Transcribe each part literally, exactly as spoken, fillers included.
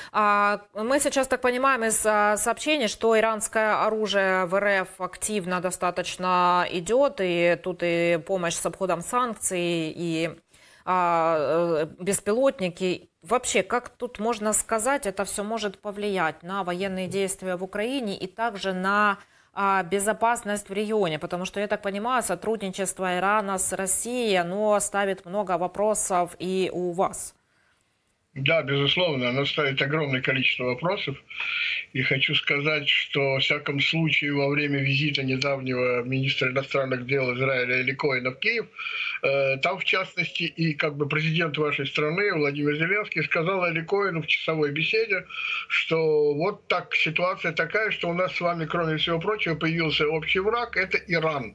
А, Мы сейчас так понимаем из а, сообщений, что иранское оружие в РФ активно достаточно идет, и тут и помощь с обходом санкций, и а, э, беспилотники. Вообще, как тут можно сказать, это все может повлиять на военные действия в Украине и также на а, безопасность в регионе? Потому что, я так понимаю, сотрудничество Ирана с Россией, оно ставит много вопросов и у вас. Да, безусловно, она ставит огромное количество вопросов. И хочу сказать, что, во всяком случае, во время визита недавнего министра иностранных дел Израиля Эли Коэна в Киев, э, там, в частности, и как бы президент вашей страны Владимир Зеленский сказал Эли Коэну в часовой беседе, что вот так ситуация такая, что у нас с вами, кроме всего прочего, появился общий враг – это Иран.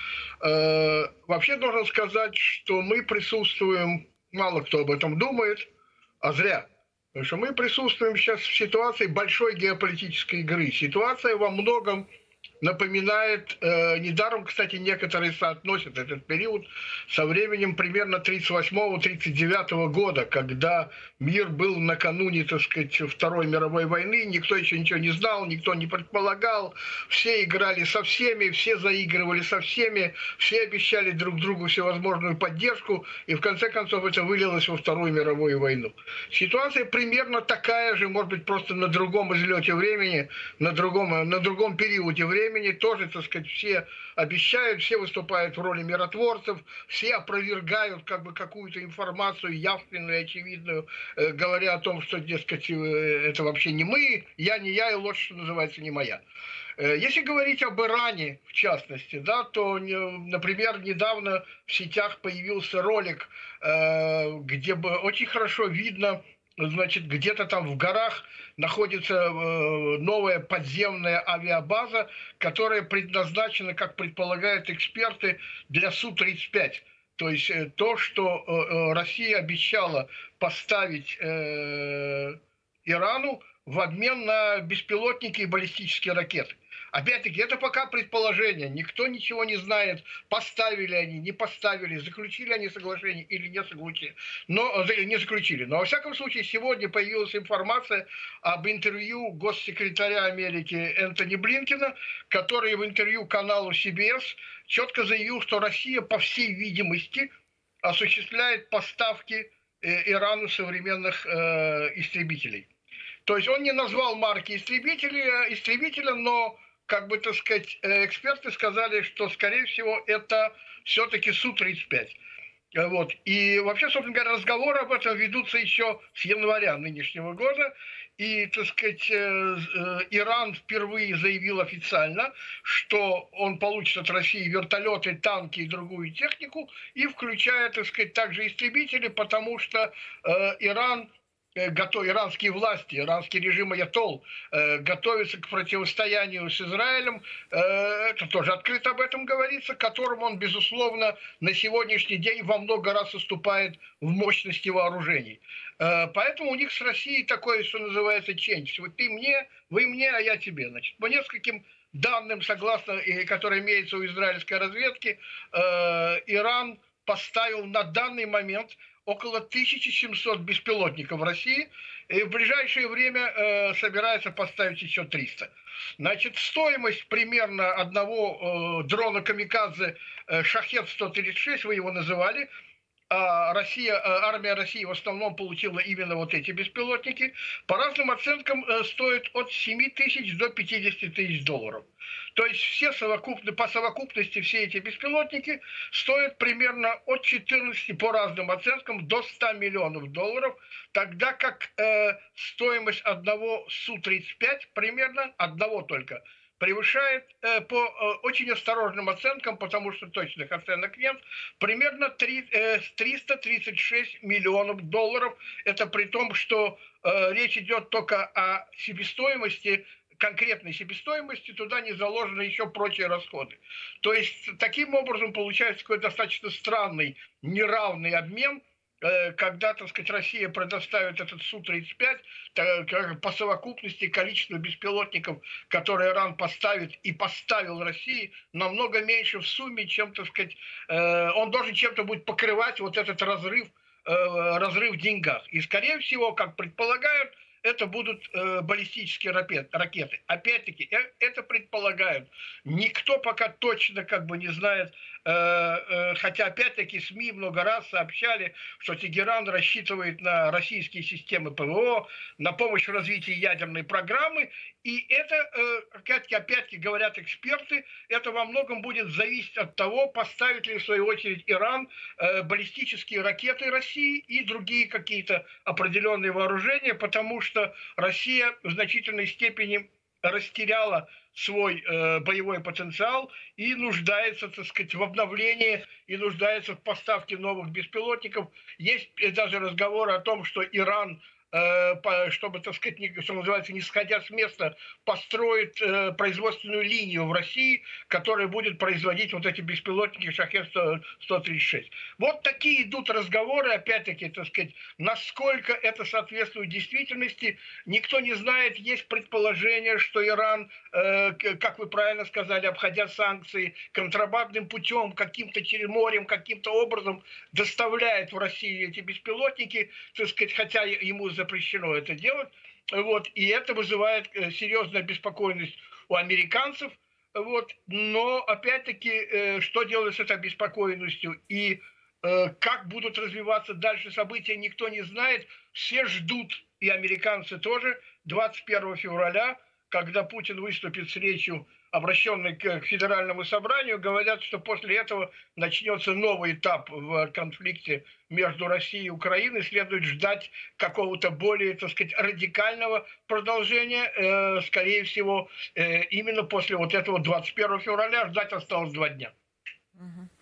Э, вообще, должен сказать, что мы присутствуем, мало кто об этом думает, а зря. Потому что мы присутствуем сейчас в ситуации большой геополитической игры. Ситуация во многом напоминает, э, недаром, кстати, некоторые соотносят этот период со временем примерно тридцать восьмого — тридцать девятого года, когда мир был накануне, так сказать, Второй мировой войны, никто еще ничего не знал, никто не предполагал, все играли со всеми, все заигрывали со всеми, все обещали друг другу всевозможную поддержку, и в конце концов это вылилось во Вторую мировую войну. Ситуация примерно такая же, может быть, просто на другом излете времени, на другом, на другом периоде времени. Времени тоже, так сказать, все обещают, все выступают в роли миротворцев, все опровергают как бы какую-то информацию явственную, очевидную, э, говоря о том, что, дескать, э, это вообще не мы, я не я, и ложь, что называется, не моя. Э, если говорить об Иране, в частности, да, то, например, недавно в сетях появился ролик, э, где бы очень хорошо видно, значит, где-то там в горах находится новая подземная авиабаза, которая предназначена, как предполагают эксперты, для Су тридцать пять. То есть то, что Россия обещала поставить Ирану в обмен на беспилотники и баллистические ракеты. Опять-таки, это пока предположение. Никто ничего не знает, поставили они, не поставили, заключили они соглашение или не заключили. Но, не заключили. Но, во всяком случае, сегодня появилась информация об интервью госсекретаря Америки Энтони Блинкена, который в интервью каналу Си Би Эс четко заявил, что Россия, по всей видимости, осуществляет поставки Ирану современных э, истребителей. То есть он не назвал марки истребителя, истребителя, но, как бы, так сказать, эксперты сказали, что, скорее всего, это все-таки Су тридцать пять. Вот. И вообще, собственно говоря, разговоры об этом ведутся еще с января нынешнего года. И, так сказать, Иран впервые заявил официально, что он получит от России вертолеты, танки и другую технику, и включая, так сказать, также истребители, потому что Иран... Готов, иранские власти, иранский режим аятолл э, готовится к противостоянию с Израилем, э, это тоже открыто об этом говорится, которому он, безусловно, на сегодняшний день во много раз уступает в мощности вооружений. Э, поэтому у них с Россией такое, что называется, ченч. Вот ты мне, вы мне, а я тебе. Значит, по нескольким данным, согласно, которые имеются у израильской разведки, э, Иран поставил на данный момент около тысячи семисот беспилотников в России, и в ближайшее время э, собирается поставить еще триста. Значит, стоимость примерно одного э, дрона камикадзе э, Шахед сто тридцать шесть, вы его называли, а Россия, армия России в основном получила именно вот эти беспилотники, по разным оценкам э, стоит от семи тысяч до пятидесяти тысяч долларов. То есть все совокупно, по совокупности все эти беспилотники стоят примерно от четырнадцати, по разным оценкам, до ста миллионов долларов, тогда как э, стоимость одного Су тридцать пять, примерно одного только, превышает э, по э, очень осторожным оценкам, потому что точных оценок нет, примерно триста тридцать шесть миллионов долларов. Это при том, что э, речь идет только о себестоимости, конкретной себестоимости, туда не заложены еще прочие расходы. То есть таким образом получается какой-то достаточно странный, неравный обмен, когда, так сказать, Россия предоставит этот Су тридцать пять, по совокупности количество беспилотников, которые Иран поставит и поставил России, намного меньше в сумме, чем, так сказать, он должен чем-то будет покрывать вот этот разрыв, разрыв в деньгах. И, скорее всего, как предполагают, это будут э, баллистические ракеты. Опять-таки, э, это предполагают. Никто пока точно как бы не знает, э, э, хотя опять-таки СМИ много раз сообщали, что Тегеран рассчитывает на российские системы ПВО, на помощь в развитии ядерной программы. И это, э, опять-таки, опять-таки говорят эксперты, это во многом будет зависеть от того, поставит ли в свою очередь Иран э, баллистические ракеты России и другие какие-то определенные вооружения, потому что Россия в значительной степени растеряла свой э, боевой потенциал и нуждается, так сказать, в обновлении, и нуждается в поставке новых беспилотников. Есть даже разговоры о том, что Иран, чтобы, так сказать, что называется, не сходя с места, построит э, производственную линию в России, которая будет производить вот эти беспилотники Шахед сто тридцать шесть. Вот такие идут разговоры, опять-таки, так сказать, насколько это соответствует действительности, никто не знает. Есть предположение, что Иран, э, как вы правильно сказали, обходя санкции, контрабандным путем, каким-то через морем, каким-то образом доставляет в Россию эти беспилотники, так сказать, хотя ему запрещено это делать, вот, и это вызывает серьезную обеспокоенность у американцев, вот, но, опять-таки, что делать с этой обеспокоенностью и как будут развиваться дальше события, никто не знает, все ждут, и американцы тоже, двадцать первого февраля, когда Путин выступит с речью, обращенной к Федеральному собранию, говорят, что после этого начнется новый этап в конфликте между Россией и Украиной. Следует ждать какого-то более, так сказать, радикального продолжения. Э, скорее всего, э, именно после вот этого двадцать первого февраля ждать осталось два дня. Угу.